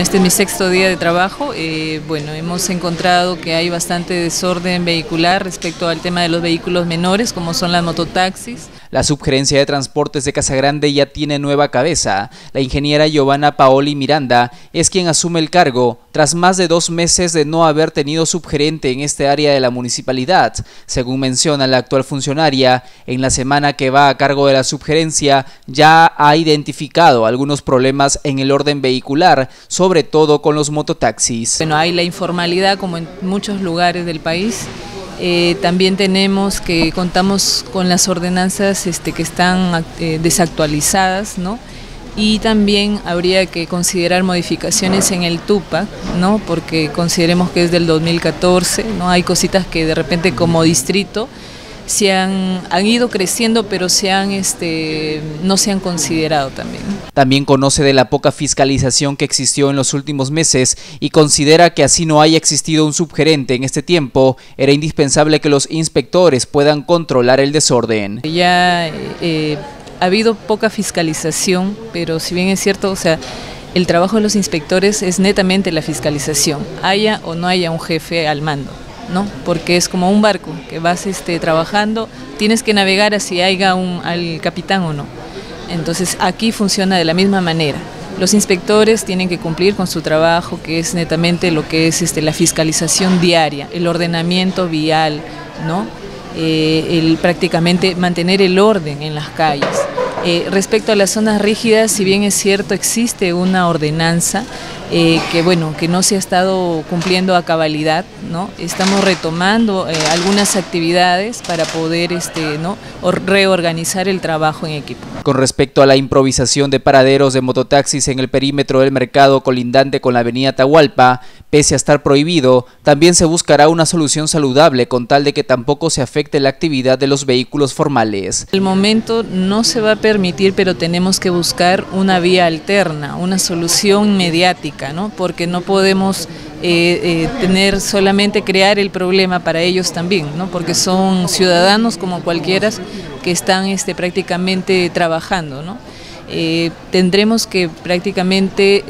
Este es mi 6.º día de trabajo. Bueno, hemos encontrado que hay bastante desorden vehicular respecto al tema de los vehículos menores, como son las mototaxis. La Subgerencia de Transportes de Casagrande ya tiene nueva cabeza. La ingeniera Giovanna Paoli Miranda es quien asume el cargo tras más de 2 meses de no haber tenido subgerente en este área de la municipalidad. Según menciona la actual funcionaria, en la semana que va a cargo de la subgerencia ya ha identificado algunos problemas en el orden vehicular, sobre todo con los mototaxis. Bueno, hay la informalidad como en muchos lugares del país. También contamos con las ordenanzas que están desactualizadas, ¿no? Y también habría que considerar modificaciones en el TUPAC, ¿no? Porque consideremos que es del 2014, ¿no? Hay cositas que de repente como distrito han ido creciendo, pero no se han considerado también. También conoce de la poca fiscalización que existió en los últimos meses y considera que así no haya existido un subgerente en este tiempo, era indispensable que los inspectores puedan controlar el desorden. Ya ha habido poca fiscalización, pero si bien es cierto, el trabajo de los inspectores es netamente la fiscalización, haya o no haya un jefe al mando, ¿no? Porque es como un barco que vas trabajando, tienes que navegar así haya al capitán o no. Entonces aquí funciona de la misma manera. Los inspectores tienen que cumplir con su trabajo, que es netamente lo que es la fiscalización diaria, el ordenamiento vial, ¿no? Prácticamente mantener el orden en las calles. Respecto a las zonas rígidas, si bien es cierto, existe una ordenanza que no se ha estado cumpliendo a cabalidad, ¿no? Estamos retomando algunas actividades para poder reorganizar el trabajo en equipo. Con respecto a la improvisación de paraderos de mototaxis en el perímetro del mercado colindante con la avenida Atahualpa, pese a estar prohibido, también se buscará una solución saludable con tal de que tampoco se afecte la actividad de los vehículos formales. El momento no se va a permitir, pero tenemos que buscar una vía alterna, una solución mediática, ¿no? Porque no podemos solamente crear el problema para ellos también, ¿no? Porque son ciudadanos como cualquiera que están prácticamente trabajando, ¿no? Tendremos que prácticamente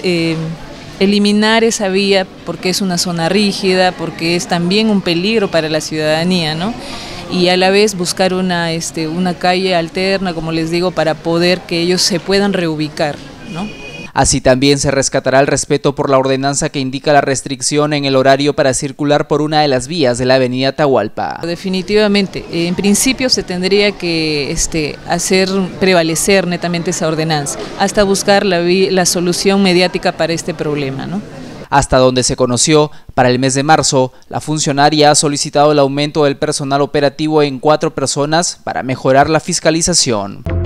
eliminar esa vía porque es una zona rígida, porque es también un peligro para la ciudadanía, ¿no? Y a la vez buscar una calle alterna, como les digo, para poder que ellos se puedan reubicar, ¿no? Así también se rescatará el respeto por la ordenanza que indica la restricción en el horario para circular por una de las vías de la avenida Atahualpa. Definitivamente, en principio se tendría que hacer prevalecer netamente esa ordenanza, hasta buscar la solución mediática para este problema, ¿no? Hasta donde se conoció, para el mes de marzo, la funcionaria ha solicitado el aumento del personal operativo en 4 personas para mejorar la fiscalización.